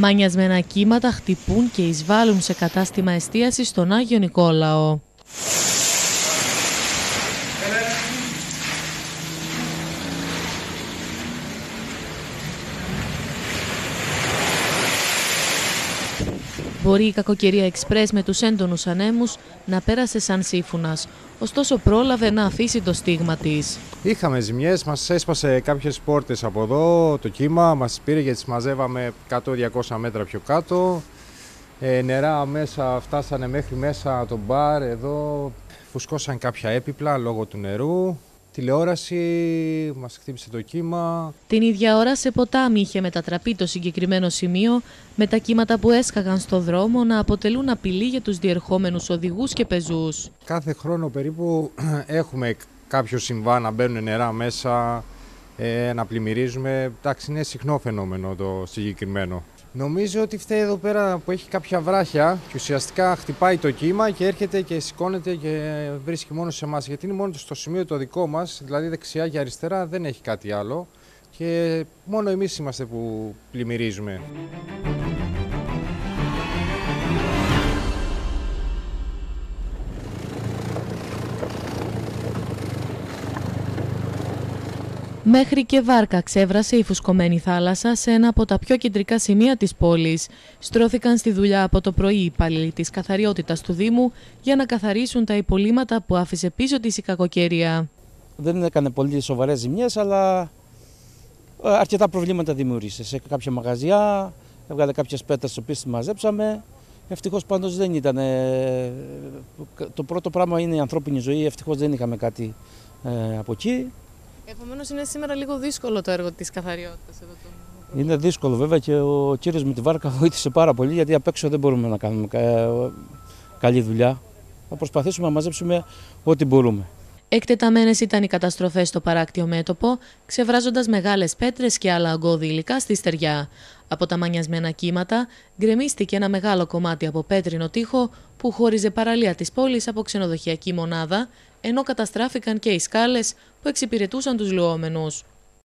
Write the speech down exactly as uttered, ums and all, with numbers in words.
Μανιασμένα κύματα χτυπούν και εισβάλλουν σε κατάστημα εστίασης στον Άγιο Νικόλαο. Μπορεί η κακοκαιρία εξπρές με τους έντονους ανέμους να πέρασε σαν σύμφωνας, ωστόσο πρόλαβε να αφήσει το στίγμα της. Είχαμε ζημιές, μας έσπασε κάποιες πόρτες από εδώ, το κύμα μας πήρε και τις μαζεύαμε εκατό διακόσια μέτρα πιο κάτω. Ε, νερά μέσα, φτάσανε μέχρι μέσα το μπαρ, εδώ φουσκώσαν κάποια έπιπλα λόγω του νερού. Τηλεόραση, μας χτύπησε το κύμα. Την ίδια ώρα σε ποτάμι είχε μετατραπεί το συγκεκριμένο σημείο, με τα κύματα που έσκαγαν στο δρόμο να αποτελούν απειλή για τους διερχόμενους οδηγούς και πεζούς. Κάθε χρόνο περίπου έχουμε κάποιο συμβάν να μπαίνουν νερά μέσα, ε, να πλημμυρίζουμε. Εντάξει, είναι συχνό φαινόμενο το συγκεκριμένο. Νομίζω ότι φταίει εδώ πέρα που έχει κάποια βράχια και ουσιαστικά χτυπάει το κύμα και έρχεται και σηκώνεται και βρίσκει μόνο σε εμάς. Γιατί είναι μόνο στο σημείο το δικό μας, δηλαδή δεξιά και αριστερά δεν έχει κάτι άλλο και μόνο εμείς είμαστε που πλημμυρίζουμε. Μέχρι και βάρκα ξέβρασε η φουσκωμένη θάλασσα σε ένα από τα πιο κεντρικά σημεία της πόλης. Στρώθηκαν στη δουλειά από το πρωί οι υπάλληλοι της καθαριότητας του Δήμου για να καθαρίσουν τα υπολείμματα που άφησε πίσω της η κακοκαιρία. Δεν έκανε πολύ σοβαρές ζημιές, αλλά αρκετά προβλήματα δημιούργησε. Σε κάποια μαγαζιά έβγαλε κάποιες πέτρες τις οποίες τις μαζέψαμε. Ευτυχώς πάντως δεν ήταν. Το πρώτο πράγμα είναι η ανθρώπινη ζωή. Ευτυχώς δεν είχαμε κάτι ε, από εκεί. Επομένως είναι σήμερα λίγο δύσκολο το έργο της καθαριότητας εδώ. Το... Είναι δύσκολο βέβαια και ο κύριος με τη βάρκα βοήθησε πάρα πολύ, γιατί απ' έξω δεν μπορούμε να κάνουμε κα... καλή δουλειά. Θα προσπαθήσουμε να μαζέψουμε ό,τι μπορούμε. Εκτεταμένες ήταν οι καταστροφές στο παράκτιο μέτωπο, ξεβράζοντας μεγάλες πέτρες και άλλα αγκώδη υλικά στη στεριά. Από τα μανιασμένα κύματα γκρεμίστηκε ένα μεγάλο κομμάτι από πέτρινο τοίχο που χώριζε παραλία της πόλης από ξενοδοχειακή μονάδα, ενώ καταστράφηκαν και οι σκάλες που εξυπηρετούσαν τους λουόμενους.